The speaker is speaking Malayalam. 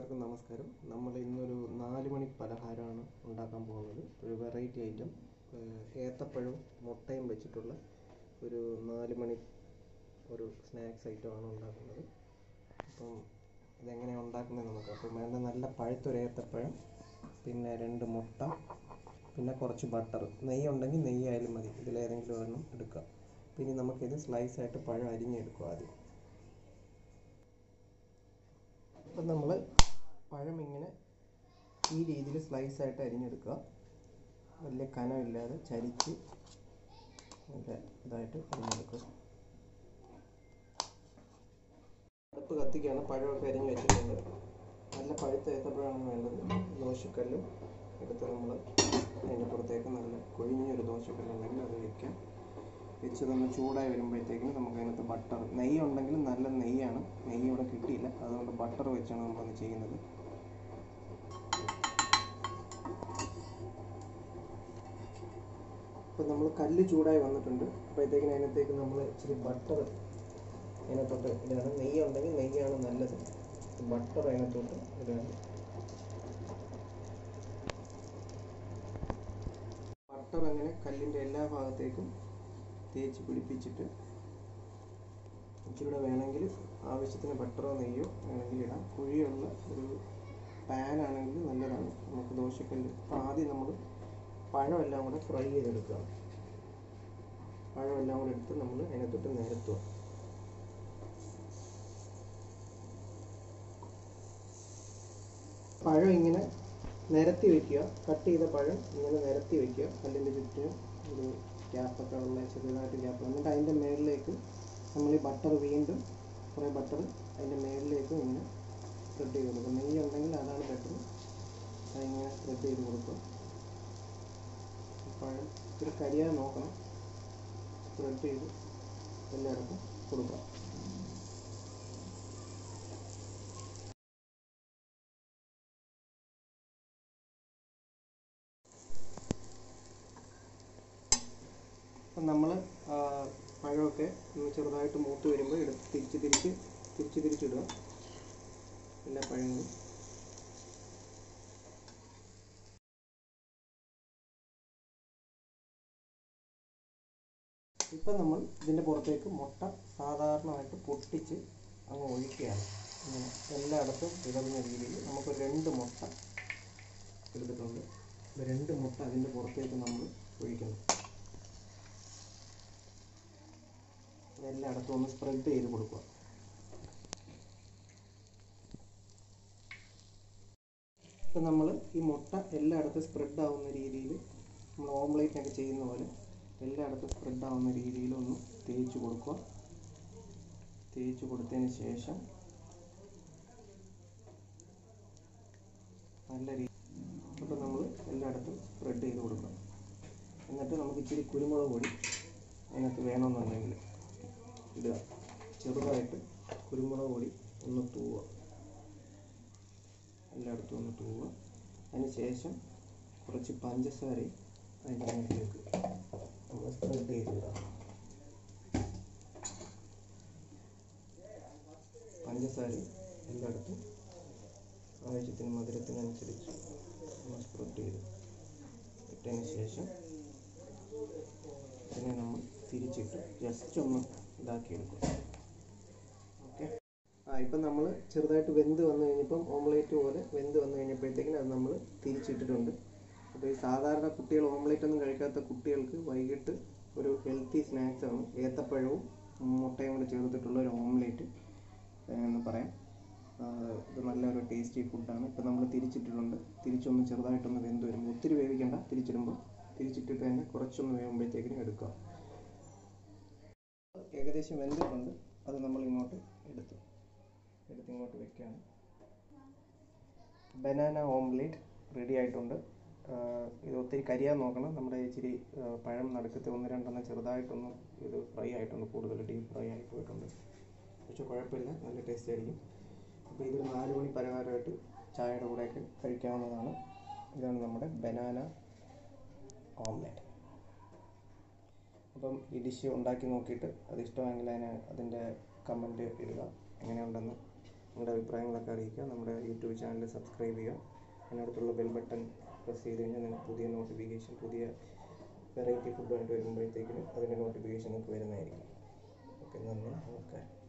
എല്ലാവർക്കും നമസ്കാരം. നമ്മൾ ഇന്നൊരു 4 മണി പലഹാരമാണ് ഉണ്ടാക്കാൻ പോകുന്നത്. ഒരു വെറൈറ്റി ഐറ്റം, ഏത്തപ്പഴവും മുട്ടയും വെച്ചിട്ടുള്ള ഒരു 4 മണി ഒരു സ്നാക്സ് ഐറ്റമാണ് ഉണ്ടാക്കുന്നത്. അപ്പം ഇതെങ്ങനെയാണ് ഉണ്ടാക്കുന്നത് നമുക്ക്. അപ്പം വേണ്ട നല്ല പഴുത്തൊരു ഏത്തപ്പഴം, പിന്നെ 2 മുട്ട, പിന്നെ കുറച്ച് ബട്ടർ, നെയ്യ് ഉണ്ടെങ്കിൽ നെയ്യ് ആയാലും മതി, ഇതിലേതെങ്കിലും ഒരെണ്ണം എടുക്കുക. പിന്നെ നമുക്കിത് സ്ലൈസായിട്ട് പഴം അരിഞ്ഞെടുക്കുക ആദ്യം. അപ്പം നമ്മൾ പഴം ഇങ്ങനെ ഈ രീതിയിൽ സ്ലൈസായിട്ട് അരിഞ്ഞെടുക്കുക. വലിയ കനമില്ലാതെ ചരിച്ച് നല്ല ഇതായിട്ട് അരിഞ്ഞെടുക്കുക. അടുപ്പ് കത്തിക്കാണ്. പഴമൊക്കെ അരിഞ്ഞ് വെച്ചിട്ടുണ്ട്. നല്ല പഴുത്ത ഏത്തപ്പഴമാണ് വേണ്ടത്. ദോശക്കല്ലും എടുത്ത് നമ്മൾ അതിൻ്റെ പുറത്തേക്ക് നല്ല കൊഴിഞ്ഞൊരു ദോശക്കല്ലുണ്ടെങ്കിൽ അത് വയ്ക്കാം. വെച്ചതൊന്ന് ചൂടായി വരുമ്പോഴത്തേക്കും നമുക്ക് അതിനകത്ത് ബട്ടർ, നെയ്യ് ഉണ്ടെങ്കിൽ നല്ല നെയ്യാണ്. നെയ്യ് ഇവിടെ കിട്ടിയില്ല, അതുകൊണ്ട് ബട്ടർ വെച്ചാണ് നമ്മളത് ചെയ്യുന്നത്. ഇപ്പം നമ്മൾ കല്ല് ചൂടായി വന്നിട്ടുണ്ട്. അപ്പോഴത്തേക്കിന് അതിനകത്തേക്ക് നമ്മൾ ഇച്ചിരി ബട്ടർ അതിനകത്തോട്ട് ഇടുകയാണ്. നെയ്യ് ഉണ്ടെങ്കിൽ നെയ്യാണ് നല്ലത്. ബട്ടർ അതിനകത്തോട്ട് ഇടുകയാണ്. ബട്ടർ അങ്ങനെ കല്ലിൻ്റെ എല്ലാ ഭാഗത്തേക്കും തേച്ച് പിടിപ്പിച്ചിട്ട്, ഇച്ചിരി വേണമെങ്കിൽ ആവശ്യത്തിന് ബട്ടറോ നെയ്യോ വേണമെങ്കിൽ ഇടാം. കുഴിയുള്ള ഒരു പാനാണെങ്കിൽ നല്ലതാണ് നമുക്ക് ദോശക്കല്ല്. അപ്പോൾ ആദ്യം നമ്മൾ പഴമെല്ലാം കൂടെ ഫ്രൈ ചെയ്തെടുക്കുക. പഴമെല്ലാം കൂടെ എടുത്ത് നമ്മൾ അതിനകത്തോട്ട് നിരത്തുക. പഴം ഇങ്ങനെ നിരത്തി വയ്ക്കുക. കട്ട് ചെയ്ത പഴം ഇങ്ങനെ നിരത്തി വയ്ക്കുക. കല്ലിൻ്റെ ചുറ്റിനും ഒരു ഗ്യാപ്പൊക്കെ ഉള്ള ചെറുതായിട്ട് ഗ്യാപ്പ്. എന്നിട്ട് അതിൻ്റെ മുകളിലേക്ക് നമ്മൾ ഈ ബട്ടർ, വീണ്ടും കുറേ ബട്ടർ അതിൻ്റെ മുകളിലേക്ക് ഇങ്ങനെ സ്പ്രെഡ് ചെയ്ത് കൊടുക്കുക. നെയ്യ് ഉണ്ടെങ്കിൽ അതാണ് ബെറ്റർ. അതിങ്ങനെ സ്പ്രെഡ് ചെയ്ത് കൊടുക്കുക. പഴം ഇത്തിരി കരിയാൻ നോക്കണം. സ്പ്രെഡ് ചെയ്ത് എല്ലായിടത്തും കൊടുക്കുക. അപ്പം നമ്മൾ പഴമൊക്കെ ചെറുതായിട്ട് മൂത്ത് വരുമ്പോൾ എടുത്ത് തിരിച്ചിടുക എല്ലാ പഴങ്ങളും. ഇപ്പം നമ്മൾ ഇതിൻ്റെ പുറത്തേക്ക് മുട്ട സാധാരണമായിട്ട് പൊട്ടിച്ച് അങ്ങ് ഒഴിക്കുകയാണ്. ഇങ്ങനെ എല്ലായിടത്തും ഇടറുന്ന രീതിയിൽ നമുക്ക് 2 മുട്ട എടുത്തിട്ടുണ്ട്. 2 മുട്ട അതിൻ്റെ പുറത്തേക്ക് നമ്മൾ ഒഴിക്കുന്നു. എല്ലായിടത്തും ഒന്ന് സ്പ്രെഡ് ചെയ്ത് കൊടുക്കുക. ഇപ്പം നമ്മൾ ഈ മുട്ട എല്ലായിടത്തും സ്പ്രെഡ് ആവുന്ന രീതിയിൽ, നമ്മൾ ഓംലേറ്റൊക്കെ ചെയ്യുന്ന പോലെ എല്ലായിടത്തും സ്പ്രെഡ് ആവുന്ന രീതിയിൽ ഒന്ന് തേച്ച് കൊടുക്കുക. തേച്ച് കൊടുത്തതിന് ശേഷം നല്ല രീതി അപ്പോൾ നമ്മൾ എല്ലായിടത്തും സ്പ്രെഡ് ചെയ്ത് കൊടുക്കുക. എന്നിട്ട് നമുക്ക് ഇച്ചിരി കുരുമുളക് പൊടി അതിനകത്ത് വേണമെന്നുണ്ടെങ്കിൽ ഇടുക. ചെറുതായിട്ട് കുരുമുളക് പൊടി ഒന്ന് തൂവുക. എല്ലായിടത്തും ഒന്ന് തൂവുക. അതിന് ശേഷം കുറച്ച് പഞ്ചസാരയും അതിൻ്റെ മുകളിലേക്ക് നമ്മൾ സ്പ്രെഡ് ചെയ്തിടുക. പഞ്ചസാരയും എല്ലായിടത്തും ആവശ്യത്തിന് മധുരത്തിനനുസരിച്ച് നമ്മൾ സ്പ്രെഡ് ചെയ്ത് ഇട്ടതിന് ശേഷം അതിനെ നമ്മൾ തിരിച്ചിട്ട് ജസ്റ്റ് ഒന്ന് ഇതാക്കിയെടുക്കുക. ഓക്കെ. ഇപ്പം നമ്മൾ ചെറുതായിട്ട് വെന്ത് വന്നു കഴിഞ്ഞപ്പം, ഓംലേറ്റ് പോലെ വെന്ത് വന്നു കഴിഞ്ഞപ്പോഴത്തേക്കിനും അത് നമ്മൾ തിരിച്ചിട്ടിട്ടുണ്ട്. അപ്പോൾ ഈ സാധാരണ കുട്ടികൾ ഓംലേറ്റ് ഒന്നും കഴിക്കാത്ത കുട്ടികൾക്ക് വൈകിട്ട് ഒരു ഹെൽത്തി സ്നാക്സാണ് ഏത്തപ്പഴവും മുട്ടയും കൂടെ ചേർത്തിട്ടുള്ള ഒരു ഓംലേറ്റ് എന്ന് പറയാം. ഇത് നല്ലൊരു ടേസ്റ്റി ഫുഡാണ്. ഇപ്പം നമ്മൾ തിരിച്ചിട്ടിട്ടുണ്ട്. തിരിച്ചൊന്ന് ചെറുതായിട്ടൊന്ന് വെന്ത് വരുമ്പോൾ, ഒത്തിരി വേവിക്കേണ്ട, തിരിച്ചിട്ടിട്ട് തന്നെ കുറച്ചൊന്ന് വേകുമ്പോഴത്തേക്കിനും എടുക്കുക. ഏകദേശം വെന്തിട്ടുണ്ട്. അത് നമ്മൾ ഇങ്ങോട്ട് ഇങ്ങോട്ട് വെക്കുകയാണ്. ബനാന ഓംലേറ്റ് റെഡി ആയിട്ടുണ്ട്. ഇത് ഒത്തിരി കരിയാൻ നോക്കണം. നമ്മുടെ ഇച്ചിരി പഴം നടുക്കത്തെ 1-2 ചെറുതായിട്ടൊന്ന് ഇത് ഫ്രൈ ആയിട്ടുണ്ട്, കൂടുതൽ ഡീപ്പ് ഫ്രൈ ആയി പോയിട്ടുണ്ട്. പക്ഷെ കുഴപ്പമില്ല, നല്ല ടേസ്റ്റ് ആയിരിക്കും. അപ്പോൾ ഇതൊരു 4 മണി പലഹാരമായിട്ട് ചായയുടെ കൂടെയൊക്കെ കഴിക്കാവുന്നതാണ്. ഇതാണ് നമ്മുടെ ബനാന ഓംലേറ്റ്. അപ്പം ഈ ഡിഷ് ഉണ്ടാക്കി നോക്കിയിട്ട് അത് ഇഷ്ടമെങ്കിൽ അതിൻ്റെ കമൻറ്റ് ഇടുക എങ്ങനെയുണ്ടെന്ന്. നിങ്ങളുടെ അഭിപ്രായങ്ങളൊക്കെ അറിയിക്കുക. നമ്മുടെ യൂട്യൂബ് ചാനൽ സബ്സ്ക്രൈബ് ചെയ്യുക. അതിനടുത്തുള്ള ബെൽ ബട്ടൺ പ്രസ് ചെയ്ത് കഴിഞ്ഞാൽ നിങ്ങൾക്ക് പുതിയ നോട്ടിഫിക്കേഷൻ, പുതിയ വെറൈറ്റി ഫുഡുമായിട്ട് വരുമ്പോഴത്തേക്കിനും അതിൻ്റെ നോട്ടിഫിക്കേഷൻ നിങ്ങൾക്ക് വരുന്നതായിരിക്കും. ഓക്കെ, നന്ദി, നമസ്കാരം.